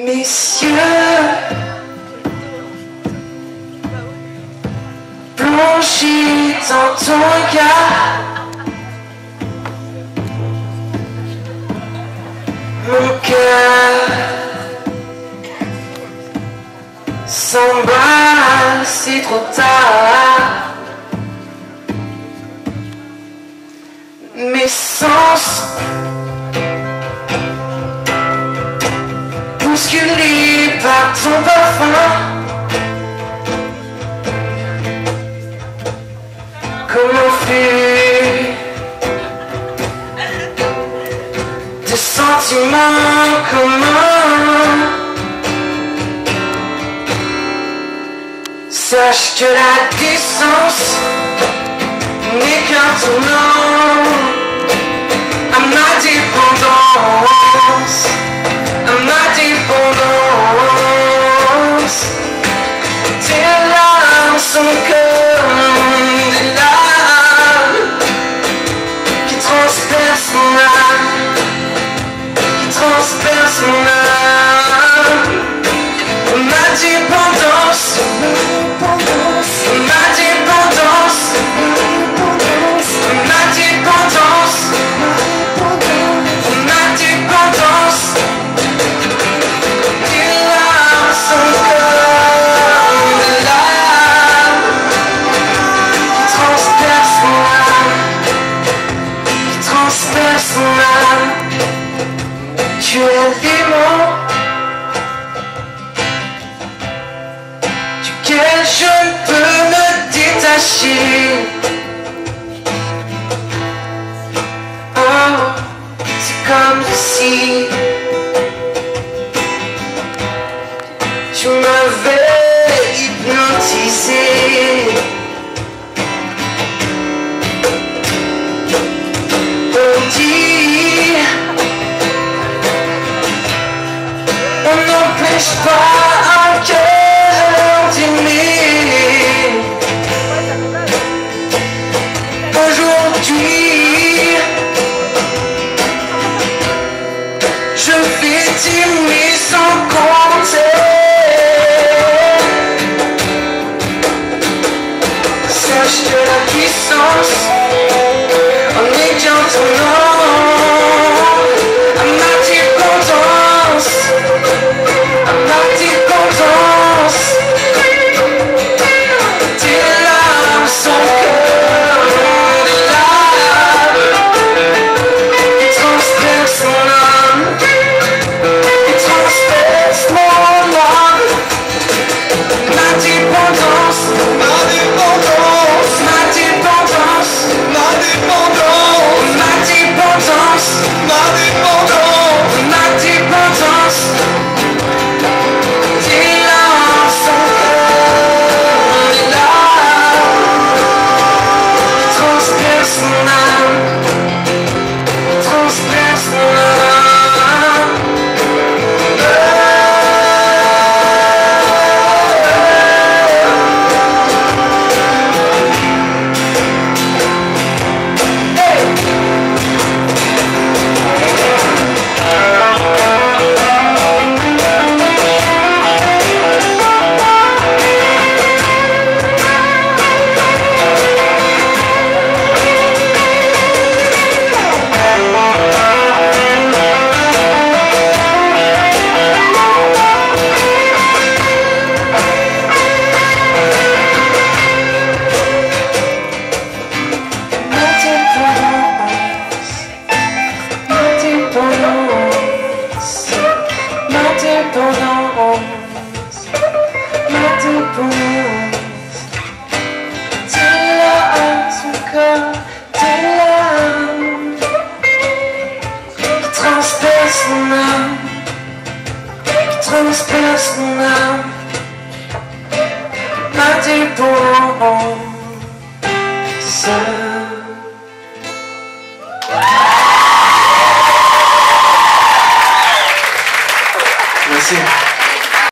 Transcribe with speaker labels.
Speaker 1: Messieurs, plongez dans ton regard, mon cœur s'emballe, c'est trop tard. Mes sens bousculés par ton parfum, comment faire des sentiments communs. Sache que la décence n'est qu'un tournant à ma dépendance, à ma dépendance. Tes larmes sont comme des larmes qui transpercent mon âme, qui transpercent mon âme. Ma dépendance, ma dépendance, ma dépendance, ma dépendance. Tes larmes sont comme des larmes qui transpercent mon âme, qui transpercent mon âme. Tu es l'aimant duquel je ne peux me détacher. Oh, c'est comme si tu m'avais hypnotisé. On dit, on n'empêche pas un cœur d'aimer. Aujourd'hui, je vais t'aimer sans compter. Sache que la puissance en est qu'un tournant à ma dépendance, à ma dépendance. Tes larmes sont comme des larmes qui transpercent mon âme, qui transpercent mon âme. Ma dépendance, ma dépendance, ma dépendance, ma dépendance, ma dépendance, ma dépendance, ma dépendance. Tes larmes sont comme des larmes qui transpercent mon âme, qui transpercent mon âme. Transperce mon âme, ma dépendance. Merci.